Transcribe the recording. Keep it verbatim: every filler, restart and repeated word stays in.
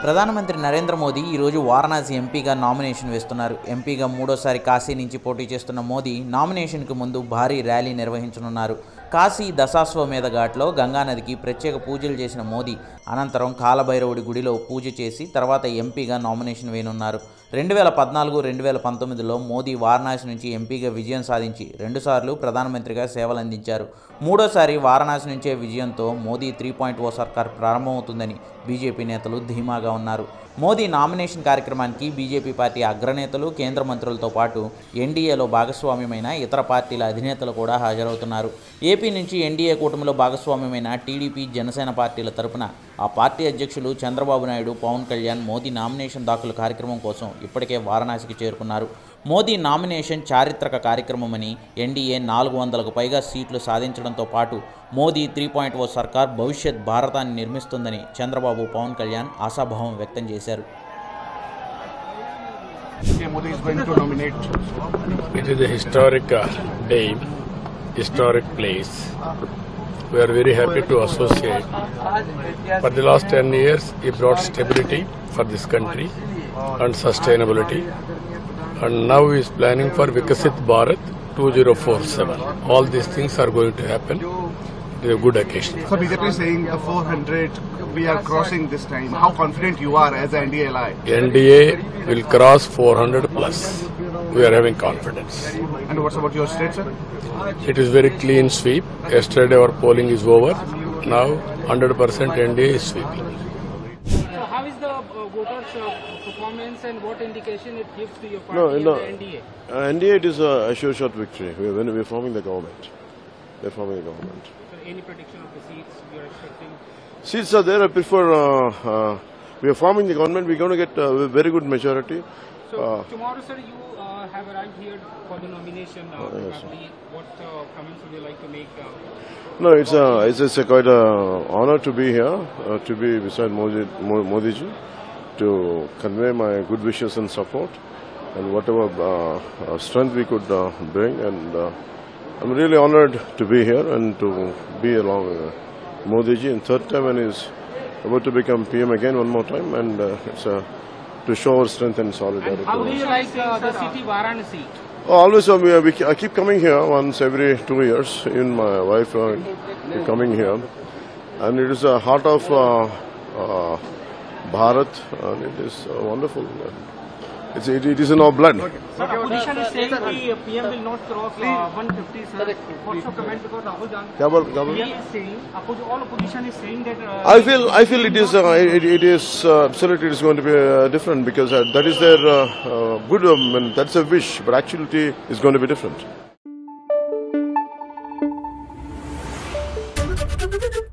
ప్రధానమంత్రి నరేంద్ర మోదీ ఈరోజు వారణాసి ఎంపీగా నామినేషన్ వేస్తున్నారు. ఎంపీగా మూడోసారి కాశీ నుంచి పోటీ చేస్తున్న మోదీ నామినేషన్కు ముందు భారీ ర్యాలీ నిర్వహించనున్నారు. కాశీ దశాశ్వమేధ ఘాట్లో గంగానదికి ప్రత్యేక పూజలు చేసిన మోదీ అనంతరం కాలభైరవుడి గుడిలో పూజ చేసి తర్వాత ఎంపీగా నామినేషన్ వేయనున్నారు. రెండు వేల పద్నాలుగు రెండు వేల పంతొమ్మిదిలో మోదీ వారణాసి నుంచి ఎంపీగా విజయం సాధించి రెండుసార్లు ప్రధానమంత్రిగా సేవలందించారు. మూడోసారి వారణాసి నుంచే విజయంతో మోదీ త్రీ పాయింట్ ఓ సర్కార్ ప్రారంభమవుతుందని బీజేపీ నేతలు ధీమాగా ఉన్నారు. మోదీ నామినేషన్ కార్యక్రమానికి బీజేపీ పార్టీ అగ్రనేతలు, కేంద్ర మంత్రులతో పాటు ఎన్డీఏలో భాగస్వామ్యమైన ఇతర పార్టీల అధినేతలు కూడా హాజరవుతున్నారు. ఏపీ నుంచి ఎన్డీఏ కూటమిలో భాగస్వామ్యమైన టీడీపీ, జనసేన పార్టీల తరపున ఆ పార్టీ అధ్యక్షులు చంద్రబాబు నాయుడు, పవన్ కళ్యాణ్ మోదీ నామినేషన్ దాఖలు కార్యక్రమం కోసం ఇప్పటికే వారణాసికి చేరుకున్నారు. మోదీ నామినేషన్ చారిత్రక కార్యక్రమమని, ఎన్డీఏ నాలుగు వందలకు పైగా సీట్లు సాధించడంతో పాటు మోదీ త్రీ పాయింట్ ఓ సర్కార్ భవిష్యత్ భారతాన్ని నిర్మిస్తుందని చంద్రబాబు, పవన్ కళ్యాణ్ ఆశాభావం వ్యక్తం చేశారు. It is a historic uh, day, historic place. We are very happy to associate. For the last ten years, he brought stability for this country and sustainability. And now he is planning for Vikasit Bharat twenty forty-seven. All these things are going to happen. It is a good occasion. So B J P is saying the four hundred we are crossing this time. How confident you are as a N D A ally? N D A will cross four hundred plus. We are having confidence. And what's about your state, sir? It is very clean sweep. Yesterday our polling is over. Now one hundred percent N D A is sweeping. So how is the uh, voters' uh, performance and what indication it gives to your party no, and no. the N D A? Uh, N D A it is a, a sure shot victory. We are, when we are forming the government. We are forming the government. So any prediction of the seats you are expecting? Seats are there. I prefer. Uh, uh, we are forming the government. We are going to get a very good majority. So uh, tomorrow, sir, you uh, have arrived here for the nomination. Uh, uh, yes, probably. What uh, comments would you like to make? Uh, no, it's a it's, it's a quite a honor to be here, uh, to be beside Modi, Modi ji, to convey my good wishes and support, and whatever uh, uh, strength we could uh, bring. And uh, I'm really honored to be here and to be along with uh, Modi ji in third time, and he's about to become P M again one more time, and uh, it's uh, to show our strength and solidarity. and how do you like uh, the city Varanasi? Oh, always, uh, we, we, I keep coming here once every two years. Even my wife uh, is coming here, and it is a heart of uh, uh, Bharat, and it is uh, wonderful. It's, it, it is in our blood. Sir, opposition is saying the P M will not cross uh, one fifty, sir. What's your comment? Because Rahul Gandhi Kya bol- kya bol- P M is saying, all opposition is saying that. Uh, I feel, I feel it is, uh, it, it is uh, absolutely, it is going to be uh, different because uh, that is their uh, uh, good, um, and that's a wish, but actuality is going to be different.